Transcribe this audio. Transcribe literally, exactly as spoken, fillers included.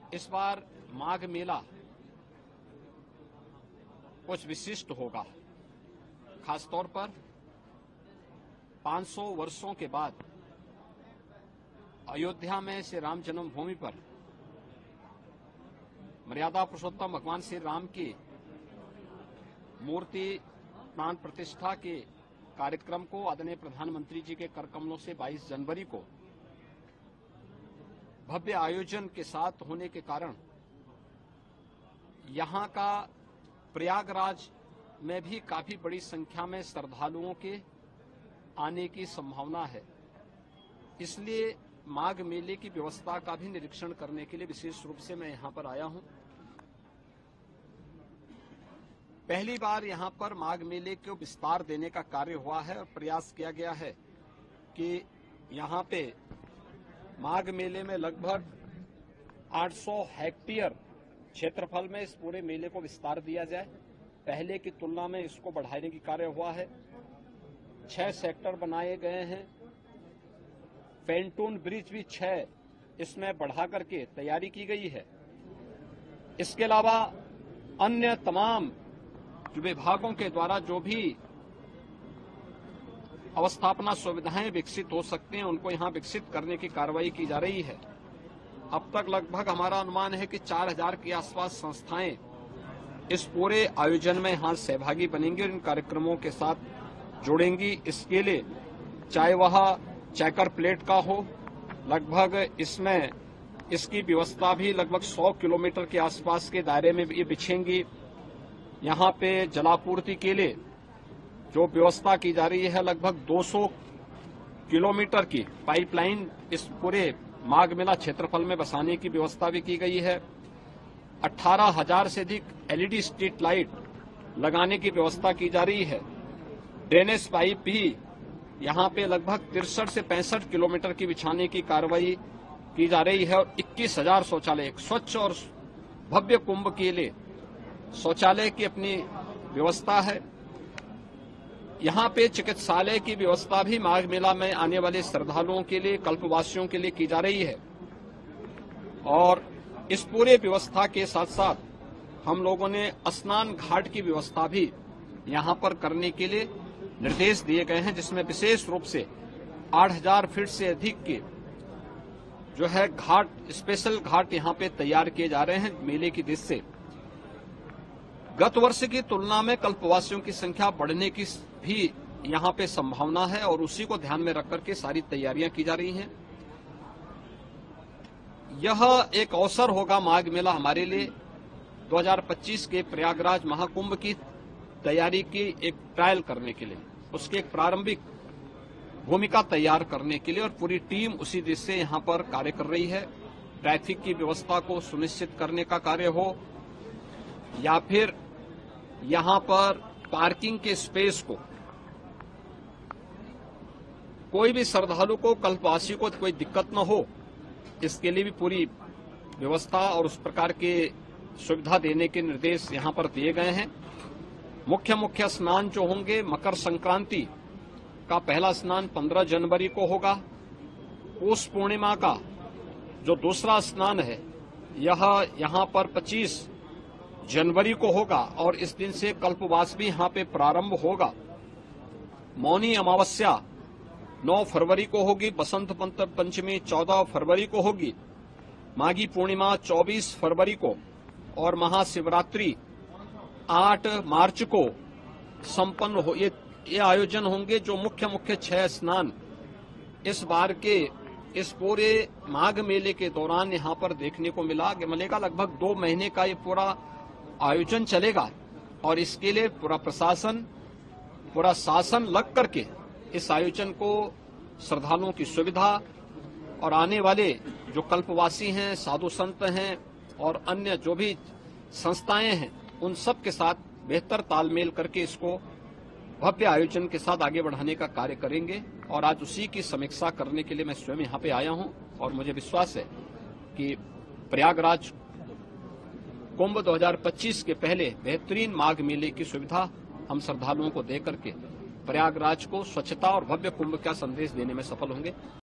इस बार माघ मेला कुछ विशिष्ट होगा। खासतौर पर पाँच सौ वर्षों के बाद अयोध्या में श्री राम जन्मभूमि पर मर्यादा पुरुषोत्तम भगवान श्री राम की मूर्ति प्राण प्रतिष्ठा के कार्यक्रम को आदरणीय प्रधानमंत्री जी के कर कमलों से बाईस जनवरी को भव्य आयोजन के साथ होने के कारण यहां का प्रयागराज में भी काफी बड़ी संख्या में श्रद्धालुओं के आने की संभावना है। इसलिए माघ मेले की व्यवस्था का भी निरीक्षण करने के लिए विशेष रूप से मैं यहां पर आया हूं। पहली बार यहां पर माघ मेले को विस्तार देने का कार्य हुआ है और प्रयास किया गया है कि यहां पे माघ मेले में लगभग आठ सौ हेक्टेयर क्षेत्रफल में इस पूरे मेले को विस्तार दिया जाए। पहले की तुलना में इसको बढ़ाने की कार्य हुआ है। छह सेक्टर बनाए गए हैं। पेंटून ब्रिज भी छह इसमें बढ़ा करके तैयारी की गई है। इसके अलावा अन्य तमाम विभागों के द्वारा जो भी अवस्थापना सुविधाएं विकसित हो सकते हैं उनको यहां विकसित करने की कार्रवाई की जा रही है। अब तक लगभग हमारा अनुमान है कि चार हजार के आसपास संस्थाएं इस पूरे आयोजन में यहां सहभागी बनेंगी और इन कार्यक्रमों के साथ जुड़ेंगी। इसके लिए चाहे वह चेकर प्लेट का हो, लगभग इसमें इसकी व्यवस्था भी लगभग सौ किलोमीटर के आसपास के दायरे में ये बिछेंगी। यहाँ पे जलापूर्ति के लिए जो व्यवस्था की जा रही है लगभग दो सौ किलोमीटर की पाइपलाइन इस पूरे माघ मेला क्षेत्रफल में बसाने की व्यवस्था भी की गई है। अठारह हजार से अधिक एलईडी स्ट्रीट लाइट लगाने की व्यवस्था की जा रही है। ड्रेनेज पाइप भी यहाँ पे लगभग तिरसठ से पैंसठ किलोमीटर की बिछाने की कार्रवाई की जा रही है और इक्कीस हजार शौचालय स्वच्छ और भव्य कुंभ के लिए शौचालय की अपनी व्यवस्था है। यहाँ पे चिकित्सालय की व्यवस्था भी माघ मेला में आने वाले श्रद्धालुओं के लिए, कल्पवासियों के लिए की जा रही है। और इस पूरे व्यवस्था के साथ साथ हम लोगों ने स्नान घाट की व्यवस्था भी यहाँ पर करने के लिए निर्देश दिए गए हैं, जिसमें विशेष रूप से आठ हजार फीट से अधिक के जो है घाट, स्पेशल घाट यहाँ पे तैयार किए जा रहे हैं मेले की दृष्टि से। गत वर्ष की तुलना में कल्पवासियों की संख्या बढ़ने की भी यहाँ पे संभावना है और उसी को ध्यान में रख करके सारी तैयारियां की जा रही हैं। यह एक अवसर होगा माघ मेला हमारे लिए दो हज़ार पच्चीस के प्रयागराज महाकुंभ की तैयारी की एक ट्रायल करने के लिए, उसकी एक प्रारंभिक भूमिका तैयार करने के लिए और पूरी टीम उसी दिशा से यहाँ पर कार्य कर रही है। ट्रैफिक की व्यवस्था को सुनिश्चित करने का कार्य हो या फिर यहाँ पर पार्किंग के स्पेस को, कोई भी श्रद्धालु को, कल्पवासी को कोई दिक्कत न हो, इसके लिए भी पूरी व्यवस्था और उस प्रकार के सुविधा देने के निर्देश यहाँ पर दिए गए हैं। मुख्य मुख्य स्नान जो होंगे, मकर संक्रांति का पहला स्नान पंद्रह जनवरी को होगा। पौष पूर्णिमा का जो दूसरा स्नान है यह यहाँ पर पच्चीस जनवरी को होगा और इस दिन से कल्पवास भी यहाँ पे प्रारंभ होगा। मौनी अमावस्या नौ फरवरी को होगी। बसंत पंचमी चौदह फरवरी को होगी। माघी पूर्णिमा चौबीस फरवरी को और महाशिवरात्रि आठ मार्च को संपन्न हो। ये ये आयोजन होंगे जो मुख्य मुख्य छह स्नान इस बार के इस पूरे माघ मेले के दौरान यहाँ पर देखने को मिला मिलेगा। लगभग दो महीने का ये पूरा आयोजन चलेगा और इसके लिए पूरा प्रशासन, पूरा शासन लग करके इस आयोजन को श्रद्धालुओं की सुविधा और आने वाले जो कल्पवासी हैं, साधु संत हैं और अन्य जो भी संस्थाएं हैं, उन सब के साथ बेहतर तालमेल करके इसको भव्य आयोजन के साथ आगे बढ़ाने का कार्य करेंगे। और आज उसी की समीक्षा करने के लिए मैं स्वयं यहाँ पे आया हूँ और मुझे विश्वास है कि प्रयागराज कुंभ दो हज़ार पच्चीस के पहले बेहतरीन माघ मेले की सुविधा हम श्रद्धालुओं को दे करके प्रयागराज को स्वच्छता और भव्य कुंभ का संदेश देने में सफल होंगे।